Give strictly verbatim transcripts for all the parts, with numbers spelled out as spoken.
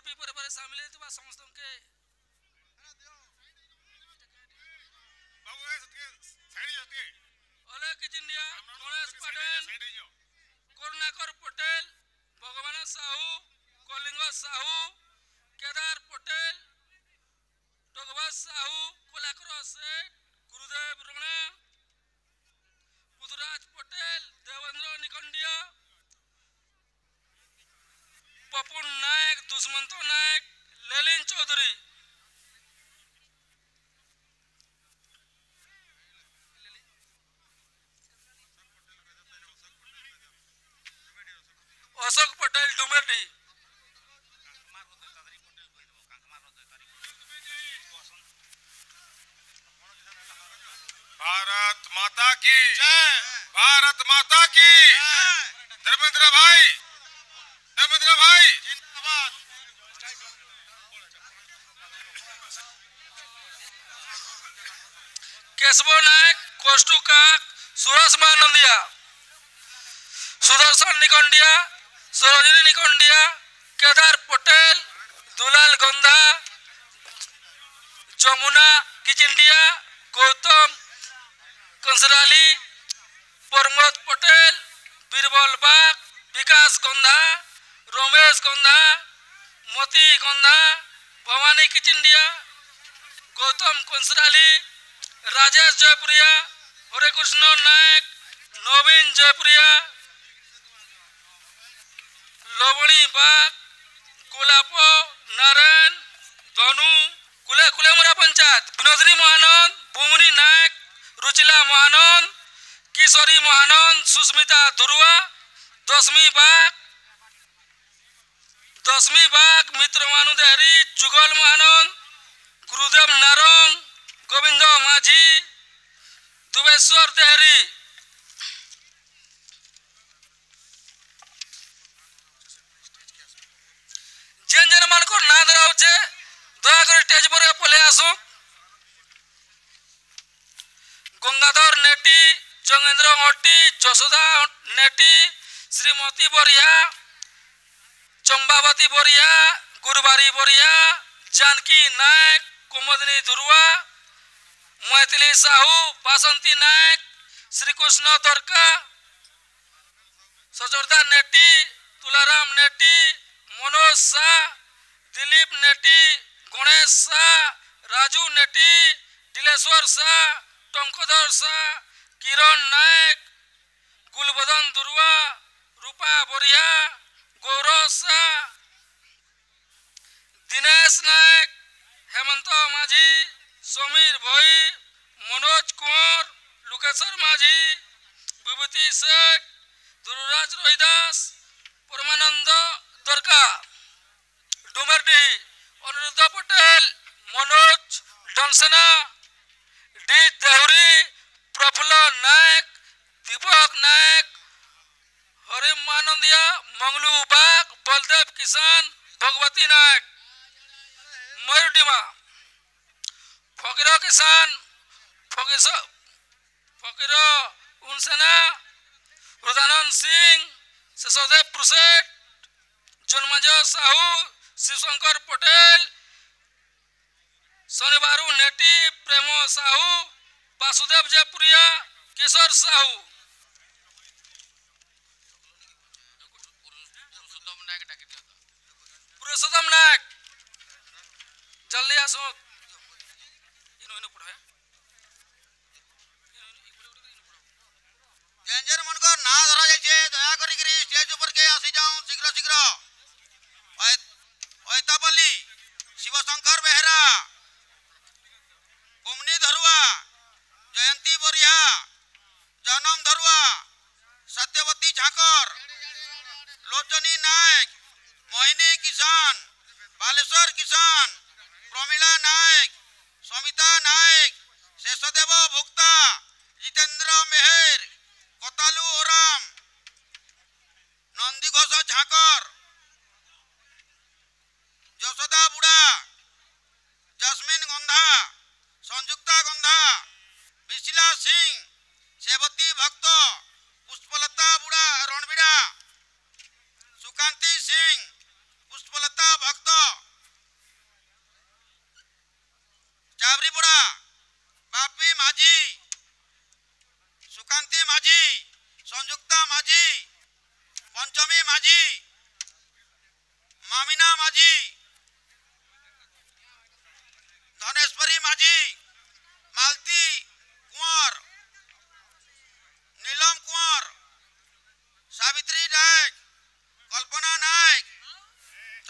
BJP परिवार सामिल होता समस्त के अलेख इंडिया गणेश पटेल करुणाकर पटेल भगवान साहू कलिंग साहू केदार पटेल टगवास साहू कोलाकर सेठ गुरुदेव रणा पुदराज पटेल देवेंद्र निकंडिया पपुन नायक दुष्मंत नायक लेलिन चौधरी अशोक पटेल डुमेटी भारत माता की भारत माता की धर्मेंद्र भाई धर्मेंद्र भाई केशव नायक कोष्टू काक सुरेश मानंदिया सुदर्शन निकंडिया सरोजिनी निकंडिया केदार पटेल दुलाल गंधा जमुना किचिंडिया गौतम कंसराली प्रमोद पटेल बीरबल बाग विकास गंधा रमेश गंधा मोती गंधा भवानी किचिंडिया गौतम कंसराली राजेश जयपुरिया हरे कृष्ण नायक नवीन जयपुरिया लवणी बाग गोलाप नारायण धनु कुले कुलेमुरा पंचायत विनोदिनी महानंद बुमनी नायक रुचिला महानंद किशोरी महानंद सुस्मिता दुरुआ दसवीं बाग दसवीं बाग मित्र मानु देहरी जुगल महानंद गुरुदेव नारंग गोविंद माझी दुबेश्वर देहरी जेन जेन मान को ना दराउचे दया कर स्टेज पर पले आसो गंगाधर नेटी जंगेंद्र हट्टी जसोदा नेटी श्रीमती बोरिया चंबावती बोरिया गुरुबारी बोरिया जानकी नायक कुमुदनी दुरुआ मैथिली साहू बासंती नायक श्रीकृष्ण दरका सजोरदा नेटी तुलाराम नेटी मनोज शाह दिलीप नेटी गणेश शाह राजू नेटी दिलेश्वर शाह टंकधर शाह किरण नायक गुलबदन दुरुआ रूपा बोरिया गौरव शाह दिनेश नायक हेमंत माझी समीर भोई मनोज कुंवर लुकेश्वर माझी विभूति शेख दुरुराज रोहिदास परमानंद दरका डुमरडी अनुरुद्ध पटेल मनोज डनसेना डी देहुरी प्रफुल्ल नायक दीपक नायक हरिम मानंदिया मंगलू बाग बलदेव किसान भगवती नायक मयूरडीमा फकीर किसान फकीर फकीर उनसेना रुदानंद सिंह शेषदेव प्रुसेट जन्मज साहू शिवशंकर पटेल शनिवारू नेटी प्रेम साहू वासुदेव जयपुरिया किशोर साहू पुरुषोत्तम नायक जल्दी आसो इनो इनो पढ़े जेंजर मन को ना धरा जाइए दया करी करी स्टेज ऊपर के आसी जाऊं शीघ्र शीघ्र ओयतापल्ली शिवशंकर बेहरा कुमनी धरुआ जयंती बोरिया जनम धरुआ सत्यवती झाकर लोचनी नायक मोहिनी किसान बालेश्वर किसान प्रमिला नायक समिता नायक शेषदेव भुक्ता जितेंद्र मेहर कतालू ओराम नंदी घोष झाकर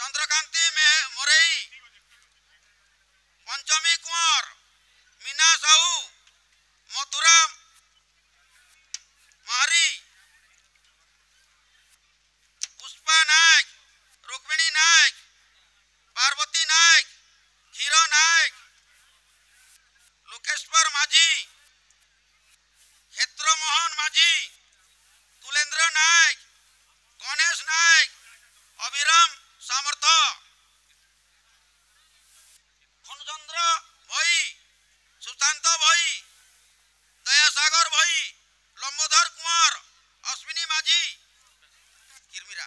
चंद्रकांति मोरई, पंचमी कुंवर, मीना साहू, मथुरा मारी, पुष्पा नायक, रुक्मिणी नायक, पार्वती नायक, क्षीर नायक, लोकेश्वर माझी, क्षेत्र मोहन माझी, तुलेंद्र नायक, गणेश नायक, अभिराम सामर्थ, खनचंद्र भई, सुशांत भई, दयासागर भई, लंबोधर कुंवर, अश्विनी माझी, किरमिरा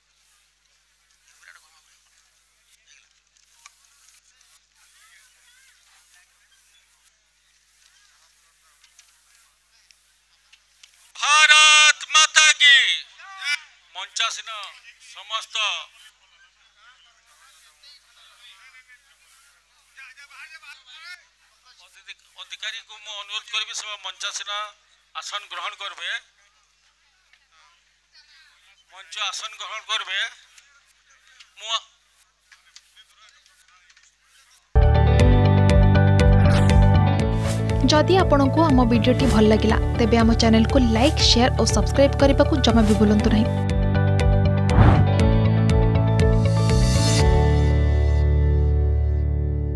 भारत माता की मंचासीन समस्त अधिकारी को मु अनुरोध करी सब मंचासीन आसन ग्रहण करबे, मंच आसन ग्रहण करबे। मु जदि आपंक आम भिडी भल लगा तेब आम चैनल को लाइक शेयर और सब्सक्राइब करने को जमा भी भूलु नहीं।